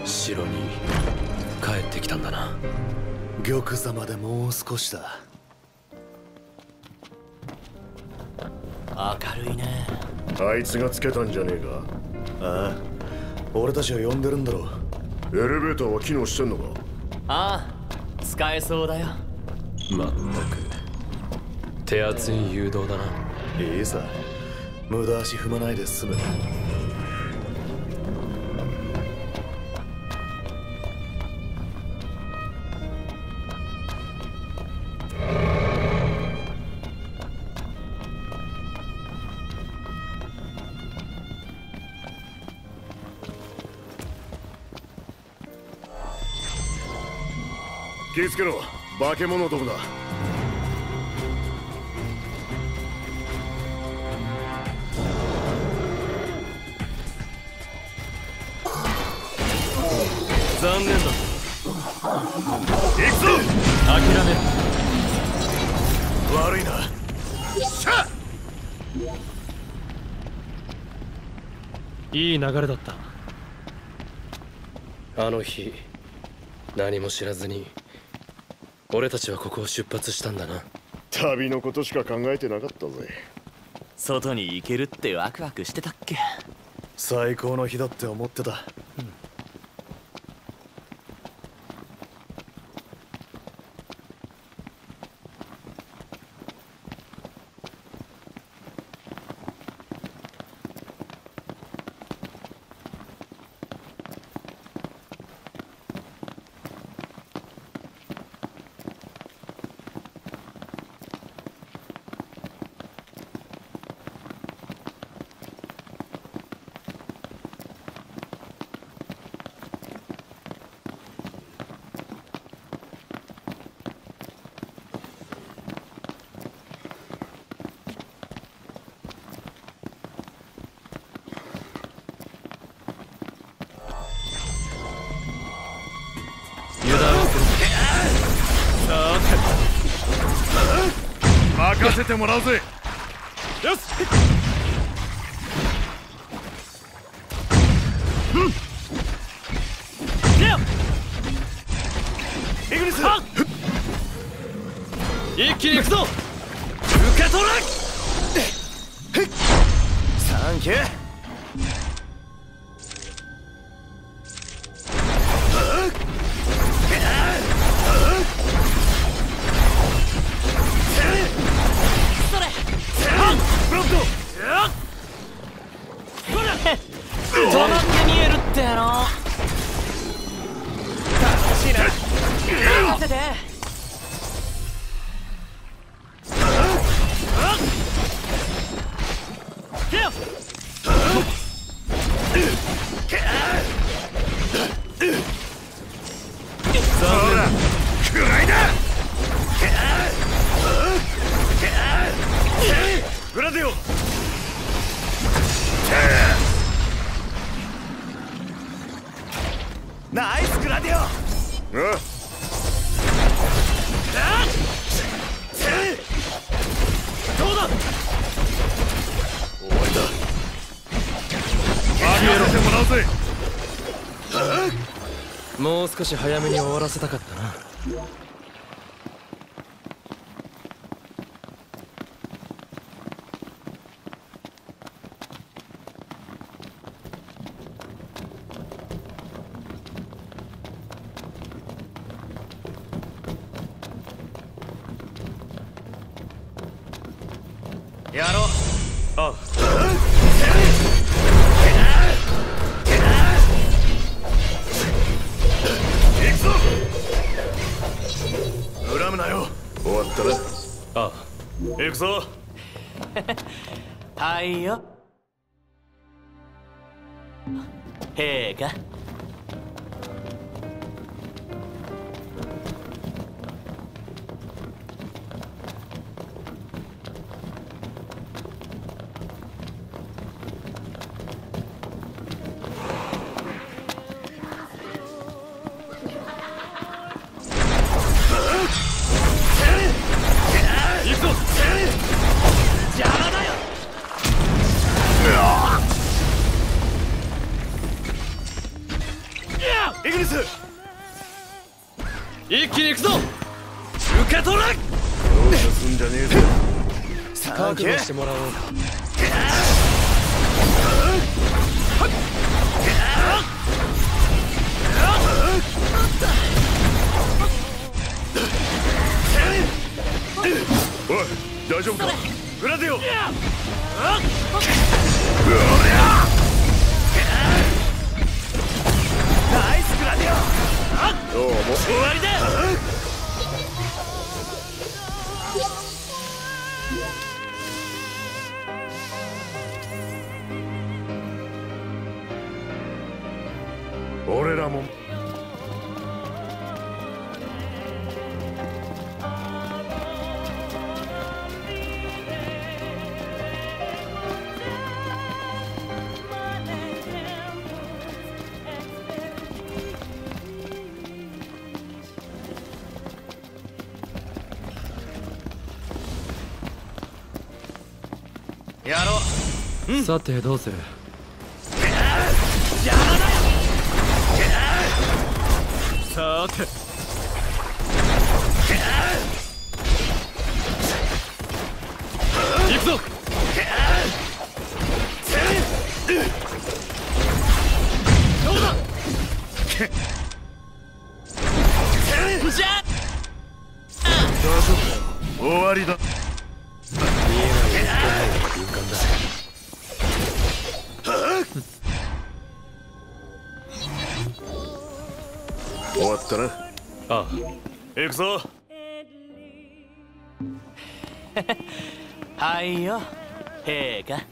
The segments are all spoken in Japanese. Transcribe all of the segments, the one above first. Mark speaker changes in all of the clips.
Speaker 1: 城に帰ってきたんだな。
Speaker 2: 玉座までもう少しだ。
Speaker 3: 明るいね。
Speaker 4: あいつがつけたんじゃねえか。
Speaker 2: ああ、俺たちを呼んでるんだろう。
Speaker 4: エレベーターは機能してんのか。
Speaker 3: ああ、使えそうだよ。
Speaker 1: まったく手厚い誘導だな。
Speaker 2: いいさ、無駄足踏まないで済む。
Speaker 4: 気ぃつけろ、化け物どもだ。
Speaker 3: 残念だ。
Speaker 4: 行くぞ。
Speaker 3: 諦める。
Speaker 2: 悪いな。
Speaker 4: しゃ
Speaker 1: いい流れだった。あの日何も知らずに俺たちはここを出発したんだな。
Speaker 4: 旅のことしか考えてなかったぜ。
Speaker 3: 外に行けるってワクワクしてたっけ。
Speaker 2: 最高の日だって思ってた。
Speaker 4: 任せてもらうぜ。よし。
Speaker 3: イグニス、一気に行くぞ。受け取れ。
Speaker 2: サンキュー。
Speaker 3: 止まって見えるってやろ。楽しいな。待ってて。
Speaker 4: そうだ、くらいだ。グラディオ。
Speaker 2: ナイスグラディオ。
Speaker 4: ああ、
Speaker 3: どうだ。
Speaker 4: 終わりだ。任せてもらうぜ。
Speaker 1: もう少し早めに終わらせたかったな。
Speaker 3: やろう。
Speaker 1: ああ。
Speaker 4: 行くぞ。
Speaker 2: 恨むなよ。
Speaker 4: 終わったな。
Speaker 1: ああ。
Speaker 4: 行くぞ。
Speaker 3: はいよ。へえか。
Speaker 2: イグニス。
Speaker 1: 一気に行くぞ。受け取れ。
Speaker 4: どうすんじゃねえぞ。
Speaker 1: 覚悟してもらおう。
Speaker 4: おい、大丈夫か。グラディオ。
Speaker 3: ナイスグラディオ。
Speaker 4: どうも。
Speaker 3: 終わりだ。
Speaker 4: 俺らも
Speaker 3: やろう。
Speaker 1: さてどうする。
Speaker 3: 邪魔だよ。さて
Speaker 1: 行くぞ。
Speaker 3: どうだ。じゃあ
Speaker 4: 大丈夫かよ。終わりだ。
Speaker 1: 見えない敏感だ。
Speaker 4: 終わったな。
Speaker 1: ああ。
Speaker 4: 行くぞ。
Speaker 3: はいよ陛下。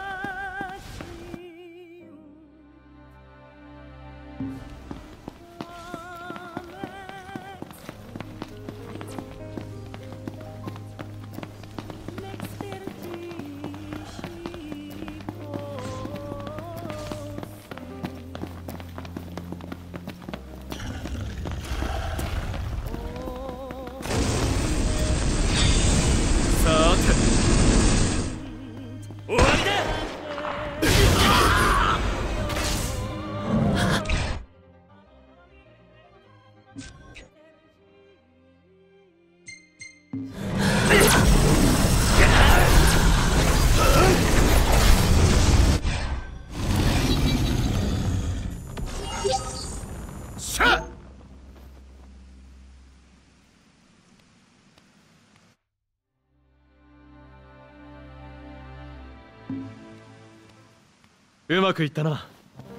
Speaker 3: 終わりだ。しゃ。
Speaker 1: うまくいったな。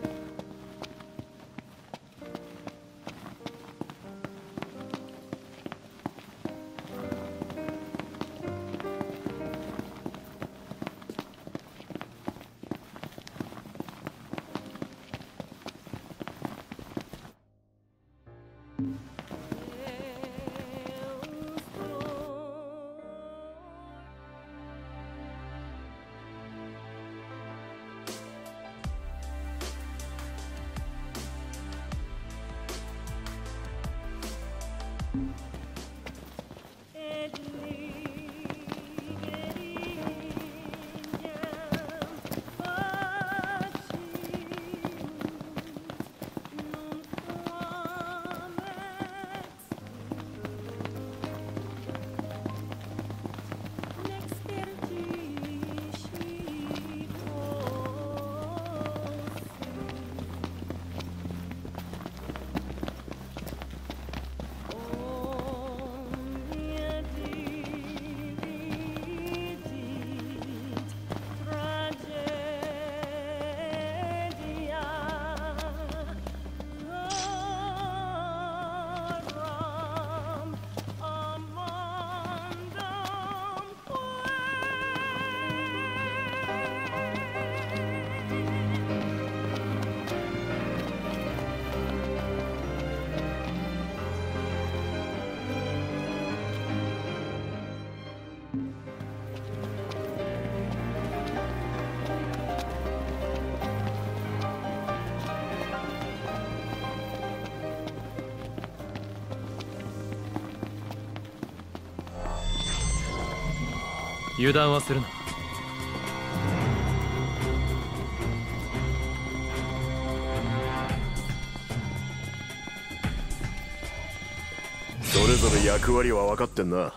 Speaker 1: 油断はするな。
Speaker 4: それぞれ役割は分かってんな。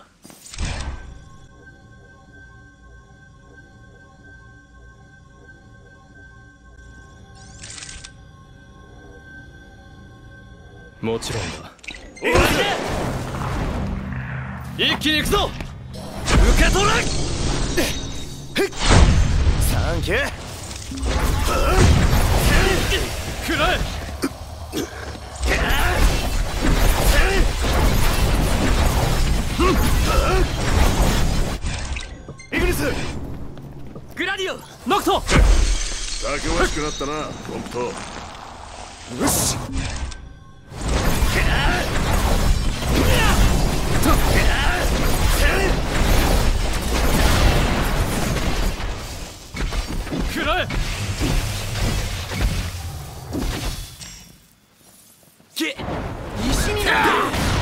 Speaker 1: もちろんだ。一気に行くぞ。受け取れ。
Speaker 2: サンキュー。
Speaker 1: くらえ。
Speaker 2: イグニス。
Speaker 3: グラディオ。
Speaker 1: ノクト。
Speaker 4: たくましくなったな、コンプト。
Speaker 2: よし。
Speaker 1: くらえ。
Speaker 3: 石になってる。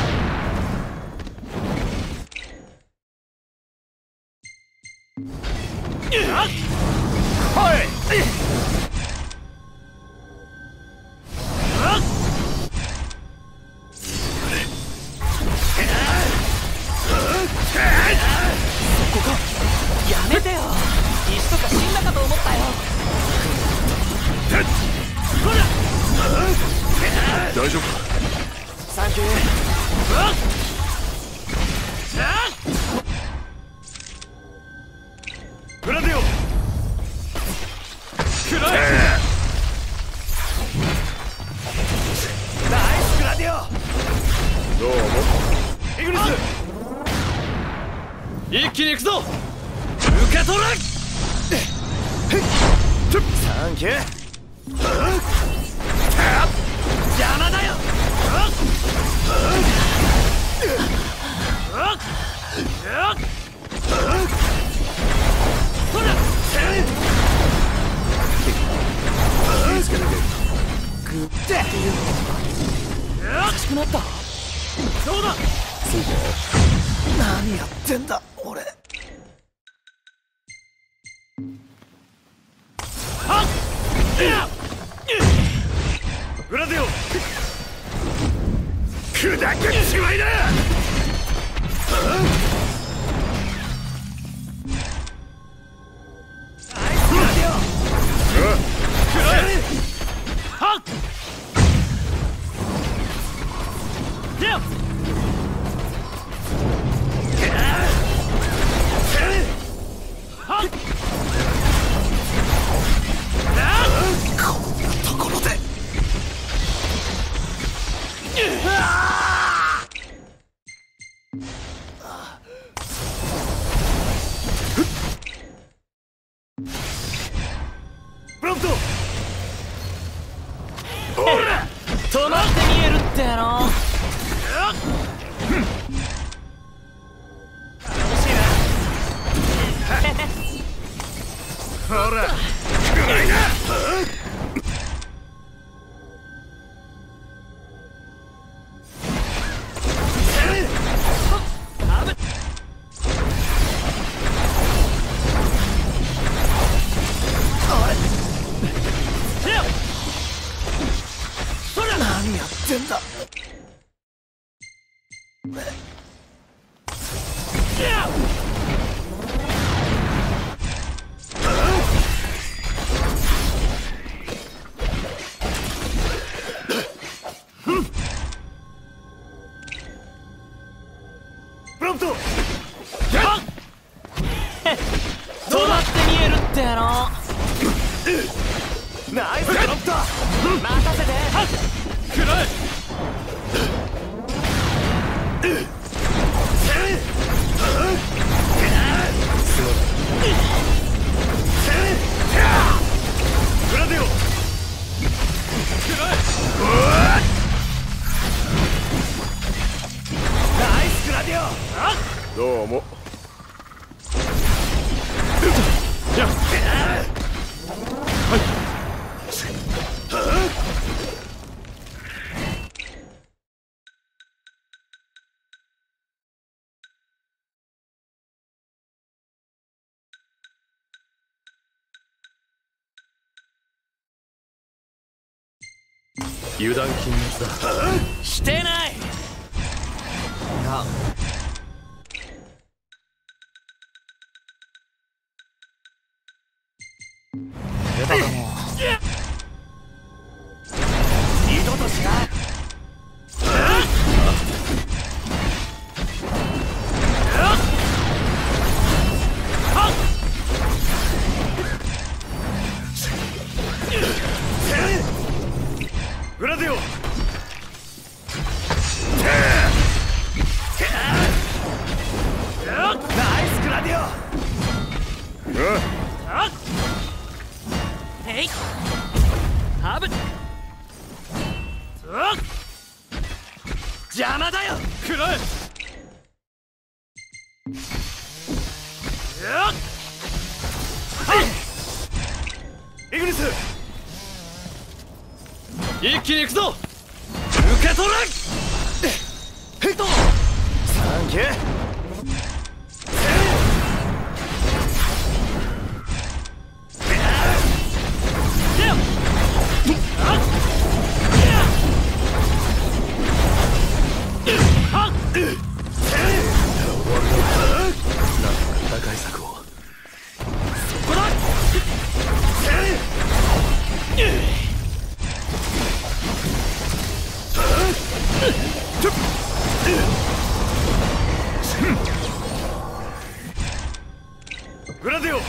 Speaker 3: やめてよ。石とか死んだかと思ったよ。
Speaker 4: 大丈夫か。
Speaker 3: サンキュー。
Speaker 4: グラディオ。
Speaker 1: くらえ。
Speaker 2: ナイスグラディオ。
Speaker 4: どうも。
Speaker 2: イグニス。
Speaker 1: 一気に行くぞ。受け取れ。
Speaker 2: サンキュー。
Speaker 3: 邪魔だよ。熱くなった。
Speaker 1: どうだ。
Speaker 2: 何やってんだ俺。
Speaker 4: グラディオ。砕けちまいな。
Speaker 2: こんなところで。
Speaker 4: プロント。
Speaker 3: 止まって見えるってやろ。
Speaker 4: ほら、くらいな。
Speaker 2: 何やってんだ。
Speaker 4: プロント。
Speaker 3: 止まって見えるってやろ。
Speaker 2: ナイスドロップだ。
Speaker 3: 任せて。
Speaker 1: くらえ。
Speaker 4: グラディオ。
Speaker 2: ナイスグラディオ。
Speaker 4: どうも。
Speaker 1: 油断禁物だ。
Speaker 3: してない。 が出たかも。二度としない。
Speaker 4: グラディオ。
Speaker 3: ナイスグラディオ。
Speaker 5: えいハブ
Speaker 3: 邪魔だよ。
Speaker 5: くらえ
Speaker 4: イグニス。
Speaker 5: 一気に行くぞ。
Speaker 3: 受け取れ。ヘッド。サンキュー。
Speaker 2: 打開策を。
Speaker 5: そこだ。
Speaker 4: グラディオ。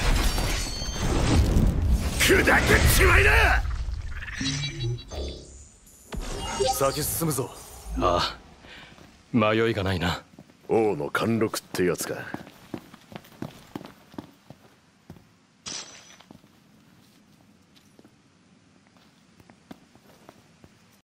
Speaker 4: 砕けちまいだ。
Speaker 2: 先進むぞ。
Speaker 1: ああ、迷いがないな。
Speaker 4: 王の貫禄ってやつか。